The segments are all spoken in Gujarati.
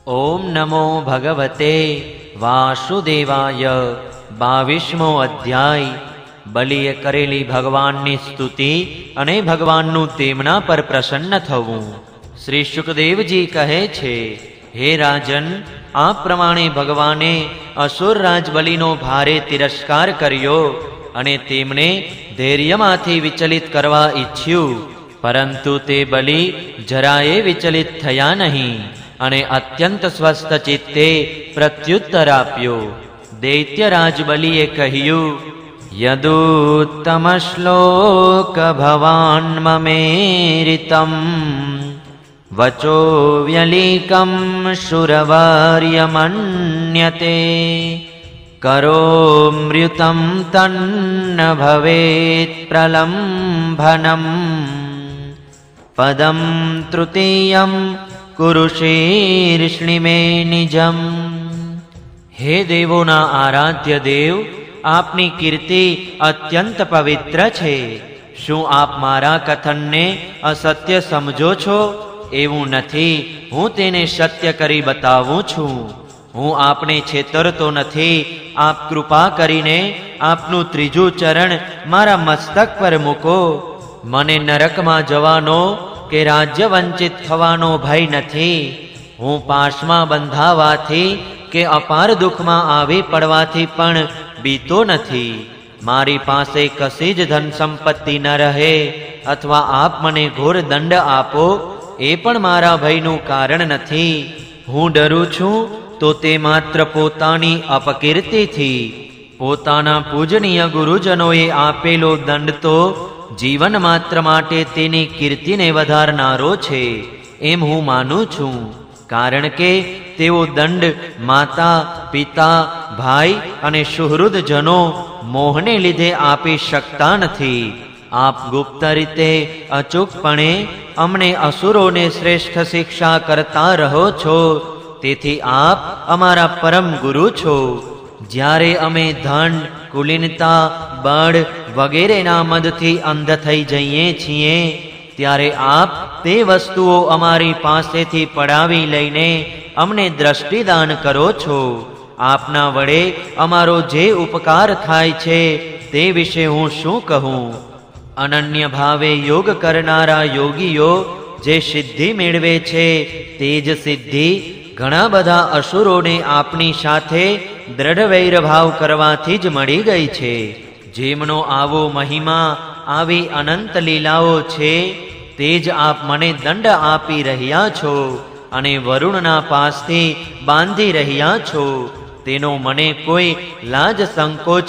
ओम नमो भगवते वासुदेवाय। 22मो अध्याय। बलिए करेली भगवाननी स्तुति अने भगवानનું તેમના પર પ્રસન્ન થવું। શ્રી શુકદેવજી કહે છે, હે રાજન, આ પ્રમાણે ભગવાને અસુર રાજ બલિનો ભારે તિરસ્કાર કર્યો અને તેમને ધૈર્યમાંથી વિચલિત કરવા ઈચ્છ્યું, પરંતુ તે બલિ જરાયે વિચલિત થયા નહીં અને અત્યંત સ્વસ્થ ચિત્તે પ્રત્યુત્તર આપ્યો। દૈત્યરાજ બલિએ કહ્યું, યદુત્તમ શ્લોક ભવાન મમેરિતમ વચો વ્યલિકમ શુરવાર્ય મન્યતે કરોમૃતમ તન્ન ભવેત પ્રલંભનમ પદમ તૃતીયમ કુરુશીર્ષ્ણિ મે નિજમ। હે દેવોના આરાધ્ય દેવ, આપની કીર્તિ અત્યંત પવિત્ર છે। શું આપ મારા કથનને અસત્ય સમજો છો? એવું નથી, હું તેને સત્ય કરી બતાવું છું। હું આપને છેતરતો નથી। આપ કૃપા કરીને આપનું ત્રીજું ચરણ મારા મસ્તક પર મૂકો। મને નરકમાં જવાનો કે રાજ્ય વંચિત થવાનો ભય નથી। હું પાશમાં બંધાવાથી કે અપાર દુઃખમાં આવી પડવાથી પણ બીતો નથી। મારી પાસે કશી જ ધન સંપત્તિ ન રહે અથવા આપ મને ઘોર દંડ આપો એ પણ મારા ભયનું કારણ નથી। હું ડરું છું તો તે માત્ર પોતાની અપકીર્તિથી। પોતાના પૂજનીય ગુરુજનોએ આપેલો દંડ તો જીવન માત્ર માટે તેની કીર્તિને વધારનારો છે એમ હું માનું છું, કારણ કે તેઓ દંડ માતા, પિતા, ભાઈ અને સુહૃદજનો મોહને લીધે આપી શકતા નથી। આપ ગુપ્ત રીતે અચૂકપણે અમને અસુરોને શ્રેષ્ઠ શિક્ષા કરતા રહો છો, તેથી આપ અમારા પરમ ગુરુ છો। જ્યારે અમે ધન, કુલીનતા, બળ વગેરેના મદથી અંધ થઈ જઈએ છીએ, ત્યારે આપ તે વસ્તુઓ અમારી પાસેથી પડાવી લઈને અમને દ્રષ્ટિદાન કરો છો। આપના વડે અમારો જે ઉપકાર થાય છે તે વિશે હું શું કહું? અનન્ય ભાવે યોગ કરનારા યોગીઓ જે સિદ્ધિ મેળવે છે તે જ સિદ્ધિ ઘણા બધા અસુરોને આપની સાથે દ્રઢ વૈરભાવ કરવાથી જ મળી ગઈ છે। જેમનો આવો મહિમા, આવી અનંત લીલાઓ છે, તે જ આપ મને દંડ આપી રહ્યા છો અને વરુણના પાસથી બાંધી રહ્યા છો। તેનો મને કોઈ લાજ સંકોચ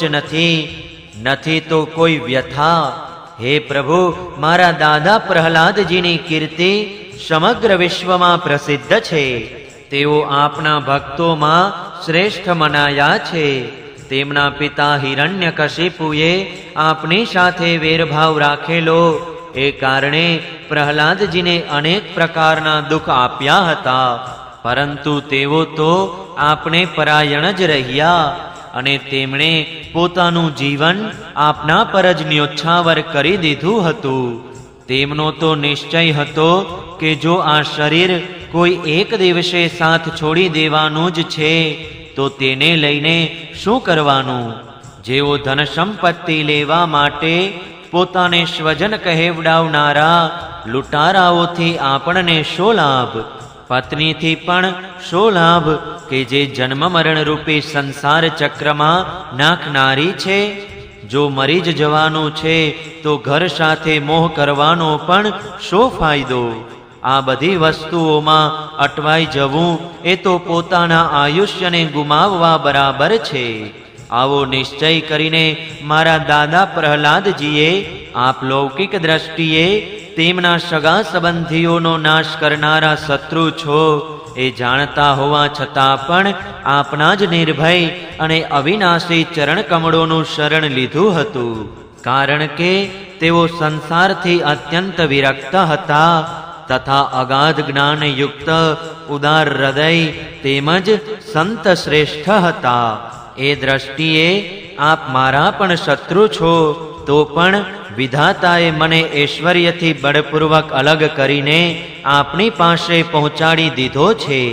નથી તો કોઈ વ્યથા। હે પ્રભુ, મારા દાદા પ્રહલાદજીની કીર્તિ સમગ્ર વિશ્વમાં પ્રસિદ્ધ છે। તેઓ આપના ભક્તોમાં શ્રેષ્ઠ મનાયા છે। તેમના પિતા હિરણ્યકશિપુએ આપની સાથે વેરભાવ રાખેલો એ કારણે પ્રહલાદજીને અનેક પ્રકારના દુઃખ આપ્યા હતા, પરંતુ તેઓ તો આપને પરાયણ જ રહ્યા અને તેમણે પોતાનું જીવન આપના પર જ ન્યોછાવર કરી દીધું હતું। તેમનો તો નિશ્ચય હતો કે જો આ શરીર કોઈ એક દિવસે સાથ છોડી દેવાનું જ છે તો તેને લઈને શું કરવાનું? જેઓ ધન સંપત્તિ લેવા માટે પોતાને સ્વજન કહેવડાવનારા લૂંટારાઓથી આપણને શો લાભ? પત્નીથી પણ શો લાભ કે જે જન્મ મરણ રૂપી સંસાર ચક્રમાં નાખનારી છે? જો મરી જ જવાનું છે તો ઘર સાથે મોહ કરવાનો પણ શો ફાયદો? આ બધી વસ્તુઓમાં અટવાઈ જવું એ તો પોતાના આયુષ્યને ગુમાવવા બરાબર છે। આવો નિશ્ચય કરીને મારા દાદા પ્રહલાદજીએ આપ લૌકિક દ્રષ્ટિએ તેમના સગા સંબંધીઓનો નાશ કરનારા શત્રુ છો એ જાણતા હોવા છતાં પણ આપના જ નિર્ભય અને અવિનાશી ચરણ કમળોનું શરણ લીધું હતું, કારણ કે તેઓ સંસારથી અત્યંત વિરક્ત હતા તથા અગાધ જ્ઞાનયુક્ત, ઉદાર હૃદય તેમજ સંત શ્રેષ્ઠ હતા। એ દ્રષ્ટિએ આપ મારા પણ શત્રુ છો તો પણ વિધાતાએ મને ઐશ્વર્યથી બળપૂર્વક અલગ કરીને આપની પાસે પહોંચાડી દીધો છે।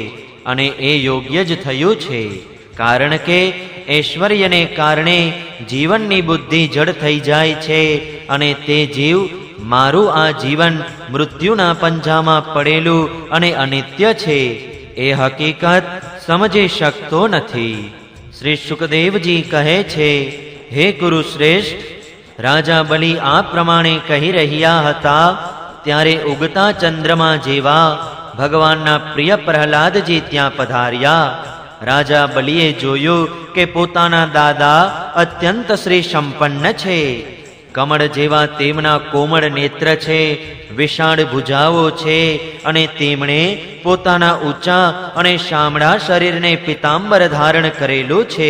અને એ યોગ્ય જ થયું છે, કારણ કે ઐશ્વર્યને કારણે જીવનની બુદ્ધિ જડ થઈ જાય છે અને તે જીવ મારું આ જીવન મૃત્યુના પંજામાં પડેલું અને અનિત્ય છે એ હકીકત સમજી શકતો નથી. શ્રી શુકદેવજી કહે છે, હે કુરુશ્રેષ્ઠ, રાજા બલિ આ પ્રમાણે કહી રહ્યા હતા ત્યારે ઉગતા ચંદ્રમા જેવા ભગવાનના પ્રિય પ્રહલાદજી ત્યાં પધાર્યા. રાજા બલિએ જોયું કે પોતાના દાદા અત્યંત શ્રી સંપન્ન છે. કમળ જેવા તેમના કોમળ નેત્ર છે, વિશાળ ભુજાઓ છે અને તેમણે પોતાના ઊંચા અને શામળા શરીરને પિતાંબર ધારણ કરેલું છે.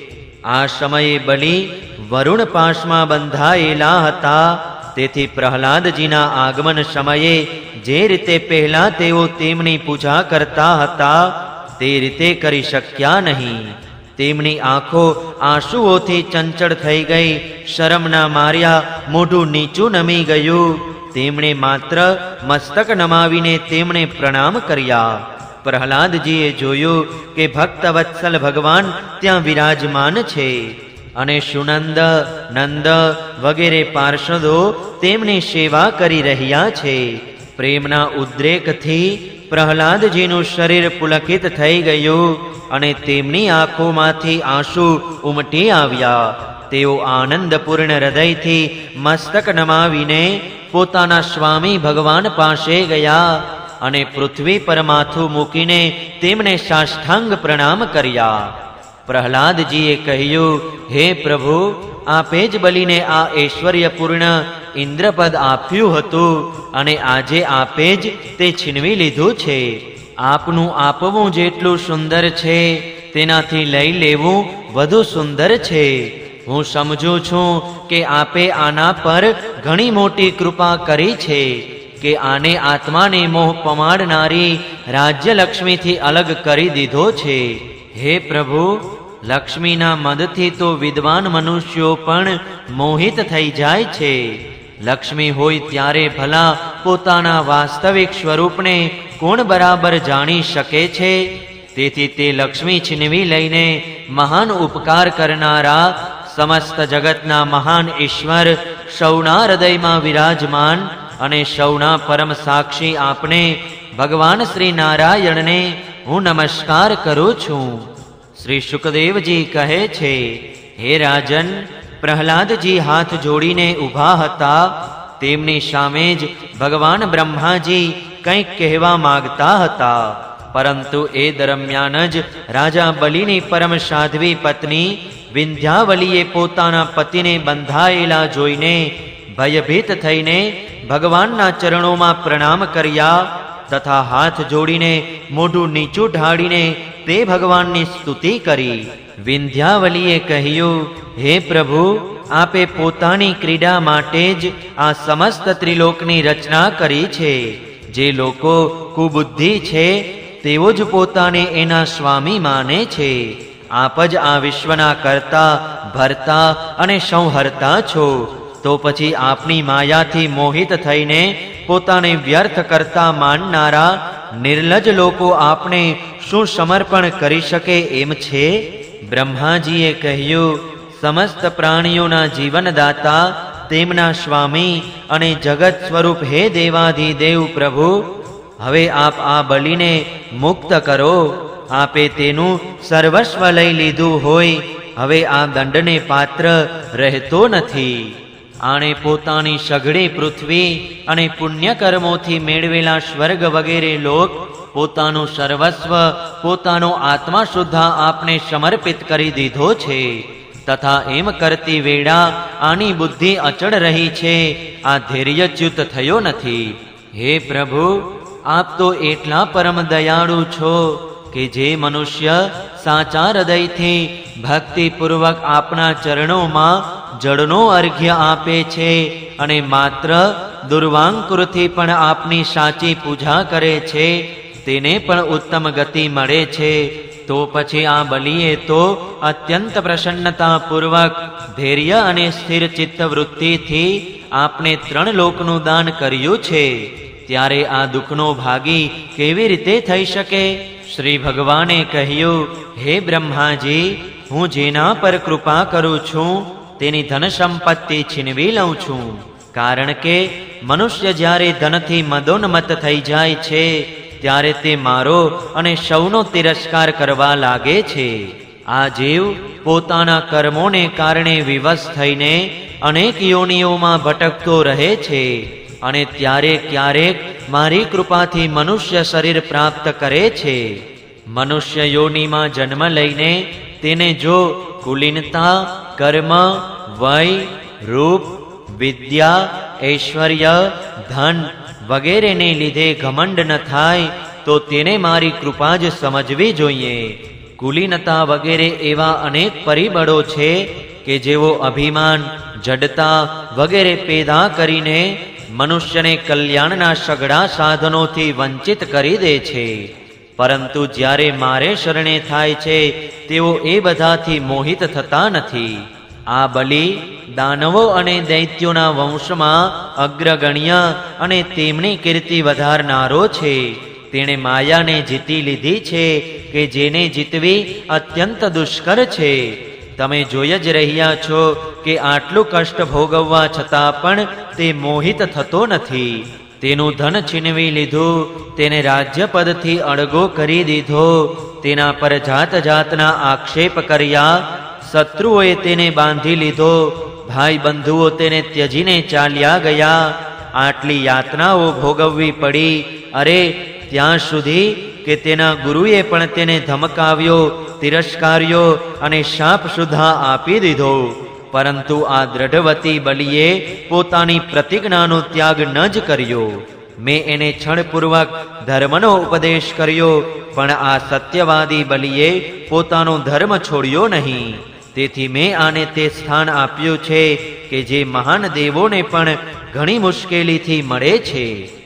આ સમયે બલિ વરુણ પાશમાં બંધાયેલા હતા. તેથી પ્રહલાદજીના આગમન સમયે જે રીતે પહેલા તેઓ તેમની પૂજા કરતા હતા તે રીતે કરી શક્યા નહીં. તેમની આંખો આંસુઓથી ચંચળ થઈ ગઈ. શરમના માર્યા મોઢું નીચું નમી ગયું. તેમણે માત્ર મસ્તક નમાવીને તેમણે પ્રણામ કર્યા. પ્રહલાદજીએ જોયું કે ભક્તવત્સલ ભગવાન ત્યાં વિરાજમાન છે અને સુનંદ, નંદ વગેરે પાર્ષદો તેમની સેવા કરી રહ્યા છે. પ્રેમના ઉદ્રેકથી પ્રહલાદજીનું શરીર પુલકિત થઈ ગયું અને તેમની આંખોમાંથી આંસુ ઉમટી આવ્યા. તેઓ આનંદપૂર્ણ હૃદયથી મસ્તક નમાવીને પોતાના સ્વામી ભગવાન પાસે ગયા અને પૃથ્વી પર માથું મૂકીને તેમને સાષ્ટાંગ પ્રણામ કર્યા. પ્રહલાદજીએ કહ્યું, હે પ્રભુ, આપે જ બલિને આ ઐશ્વર્યપૂર્ણ ઇન્દ્રપદ આપ્યું હતું અને આજે આપે જ તે છીનવી લીધું છે. આપનું આપવું જેટલું સુંદર છે તેનાથી લઈ લેવું વધુ સુંદર છે. હું સમજું છું કે આપે આના પર ઘણી મોટી કૃપા કરી છે કે આને આત્માને મોહ પમાડનારી રાજ્યલક્ષ્મીથી અલગ કરી દીધો છે. હે પ્રભુ, લક્ષ્મીના મદથી તો વિદ્વાન મનુષ્યો પણ મોહિત થઈ જાય છે. લક્ષ્મી હોય ત્યારે ભલા પોતાના વાસ્તવિક સ્વરૂપને કોણ બરાબર જાણી શકે છે? તેથી તે લક્ષ્મી છીનવી લઈને મહાન ઉપકાર કરનારા સમસ્ત જગતના મહાન ઈશ્વર સૌના હૃદયમાં વિરાજમાન અને સૌના પરમ સાક્ષી આપને ભગવાન શ્રી નારાયણને હું નમસ્કાર કરું છું. શ્રી શુકદેવજી કહે છે, હે રાજન, પ્રહલાદજી હાથ જોડીને ઊભા હતા. તેમની સામે જ ભગવાન બ્રહ્માજી કંઈક કહેવા માગતા હતા, પરંતુ એ દરમિયાન જ રાજા બલિની પરમ સાધ્વી પત્ની વિંધ્યાવલીએ પોતાના પતિને બંધાયેલા જોઈને ભયભીત થઈને ભગવાનના ચરણોમાં પ્રણામ કર્યા તથા હાથ જોડીને મોઢું નીચું ઢાળીને તે ભગવાનની સ્તુતિ કરી. વિંધ્યાવલીએ કહ્યું, હે પ્રભુ, આપે પોતાની ક્રીડા માટે જ આ સમસ્ત ત્રિલોકની રચના કરી છે. જે લોકો કુબુદ્ધિ છે તેઓ જ પોતાને એના સ્વામી માને છે. આપ જ આ વિશ્વના કર્તા, ભરતા અને સંહર્તા છો. તો પછી આપની માયાથી મોહિત થઈને પોતાને વ્યર્થ કરતા માનનારા નિર્લજ લોકો આપને શું સમર્પણ કરી શકે એમ છે? બ્રહ્માજીએ કહ્યું, સમસ્ત પ્રાણીઓના જીવનદાતા, તેમના સ્વામી અને જગત સ્વરૂપ હે દેવાધિદેવ પ્રભુ, હવે આપ આ બલિને મુક્ત કરો. આપે તેનું સર્વસ્વ લઈ લીધું હોય, હવે આ દંડને પાત્ર રહેતો નથી. આણે પોતાની સઘળી પૃથ્વી અને પુણ્યકર્મોથી મેળવેલા સ્વર્ગ વગેરે લોક, પોતાનું સર્વસ્વ, પોતાનો આત્મા સુદ્ધા આપને સમર્પિત કરી દીધો છે. તથા એમ કરતી વેળા આની બુદ્ધિ અચળ રહી છે, આ ધૈર્યચ્યુત થયો નથી. હે પ્રભુ, આપ તો એટલા પરમ દયાળુ છો કે જે મનુષ્ય સાચા હૃદયથી ભક્તિપૂર્વક આપના ચરણોમાં જળનો અર્ઘ્ય આપે છે અને માત્ર દુર્વાંકુરથી પણ આપની સાચી પૂજા કરે છે, તેને પણ ઉત્તમ ગતિ મળે છે. તો પછી આ બલિએ તો અત્યંત પ્રસન્નતાપૂર્વક ધૈર્ય અને સ્થિર ચિત્ત વૃત્તિથી આપને 3 લોકનું દાન કર્યું છે. ત્યારે આ દુઃખનો ભાગી કેવી રીતે થઈ શકે? શ્રી ભગવાને કહ્યું, હે બ્રહ્માજી, હું જેના પર કૃપા કરું છું તેની ધન સંપત્તિ છીનવી લઉં છું. કારણ કે મનુષ્ય જ્યારે ધનથી મદોન્મત્ત થઈ જાય છે ત્યારે તે મારો અને સૌનો તિરસ્કાર કરવા લાગે છે. આ જીવ પોતાના કર્મોને કારણે વિવશ થઈને અનેક યોનિઓમાં ભટકતો રહે છે અને ક્યારેક મારી કૃપાથી મનુષ્ય શરીર પ્રાપ્ત કરે છે. મનુષ્ય યોનિમાં જન્મ લઈને તેને જો કુલીનતા, કર્મ, વય, રૂપ, વિદ્યા, ઐશ્વર્ય, ધન વગેરેને લીધે ઘમંડ ન થાય તો તેને મારી કૃપા જ સમજવી જોઈએ. કુલીનતા વગેરે એવા અનેક પરિબળો છે કે જેઓ અભિમાન, જડતા વગેરે પેદા કરીને મનુષ્યને કલ્યાણના સઘળા સાધનોથી વંચિત કરી દે છે. પરંતુ જ્યારે મારે શરણે થાય છે તેઓ એ બધાથી મોહિત થતા નથી. આ બલિ દાનવો અને દૈત્યોના વંશમાં અગ્રગણ્ય અને તેમની કીર્તિ વધારનારો છે. તેણે માયાને જીતી લીધી છે કે જેને જીતવી અત્યંત દુષ્કર છે. તમે જોઈ જ રહ્યા છો કે આટલું કષ્ટ ભોગવવા છતાં પણ તે મોહિત થતો નથી. તેનું ધન છીનવી લીધું, તેને રાજ્યપદથી અળગો કરી દીધો, તેના પર જાત જાતના આક્ષેપ કર્યા, શત્રુઓએ તેને બાંધી લીધો, ભાઈ બંધુઓ તેને ત્યજીને ચાલ્યા ગયા. આટલી યાતનાઓ ભોગવવી પડી. અરે ત્યાં સુધી કે તેના ગુરુએ પણ તેને ધમકાવ્યો, તિરસ્કાર્યો અને શાપ સુધા આપી દીધો. પરંતુ આ દ્રઢવતી બલિએ પોતાની પ્રતિજ્ઞાનો ત્યાગ ન જ કર્યો. મેં એને છળપૂર્વક ધર્મનો ઉપદેશ કર્યો, પણ આ સત્યવાદી બલિએ પોતાનો ધર્મ છોડ્યો નહીં. તેથી મેં આને તે સ્થાન આપ્યું છે કે જે મહાન દેવોને પણ ઘણી મુશ્કેલીથી મળે છે.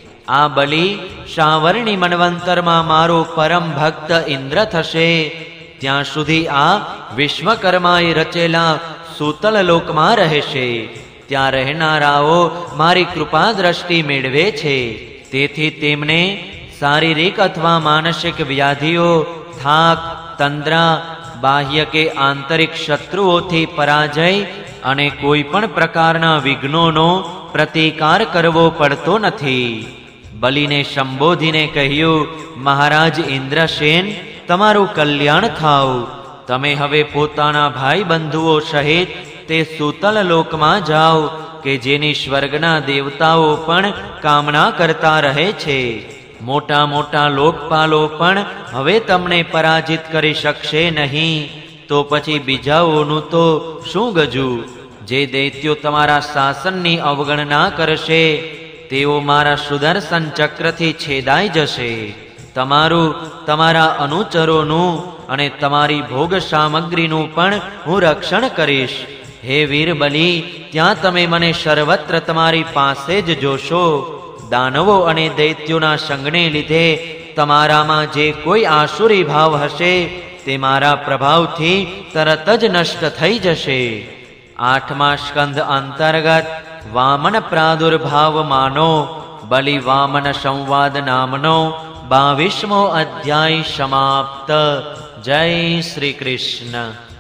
આ બલિ સાવરણી મન્વંતરમાં મારો પરમ ભક્ત ઇન્દ્ર થશે. ત્યાં સુધી આ વિશ્વકર્માએ રચેલા સૂતલ લોકમાં રહેશે. ત્યાં રહેનારાઓ મારી કૃપા દ્રષ્ટિ મેળવે છે. તેથી તેમને શારીરિક અથવા માનસિક વ્યાધિઓ, થાક, તંદ્રા, બાહ્ય કે આંતરિક શત્રુઓથી પરાજય અને કોઈ પણ પ્રકારના વિઘ્નોનો પ્રતિકાર કરવો પડતો નથી. બલિને સંબોધીને કહ્યું, મહારાજ ઇન્દ્રસેન, તમારું કલ્યાણ થાવ. તમે હવે પોતાના ભાઈ બંધુઓ સહિત તે સૂતલ લોકમાં જાઓ કે જેની સ્વર્ગના દેવતાઓ પણ કામના કરતા રહે છે. મોટા મોટા લોકપાલો પણ હવે તમને પરાજિત કરી શકશે નહીં. તો પછી બીજાઓનું તો શું ગજું? જે દૈત્યો તમારા શાસનની અવગણના કરશે તેઓ મારા સુદર્શન ચક્રથી છેદાઈ જશે. તમારું, તમારા અનુચરોનું અને તમારી ભોગ સામગ્રીનું પણ હું રક્ષણ કરીશ. હે વીર બલિ, ત્યાં તમે મને સર્વત્ર તમારી પાસે જ જોશો. દાનવો અને દૈત્યોના સંગને લીધે તમારામાં જે કોઈ આસુરી ભાવ હશે તે મારા પ્રભાવથી તરત જ નષ્ટ થઈ જશે. 8મા સ્કંધ અંતર્ગત વામન પ્રાદુર્ભાવ માનો બલિ વામન સંવાદ નામનો 22મો અધ્યાય સમાપ્ત. જય શ્રી કૃષ્ણ.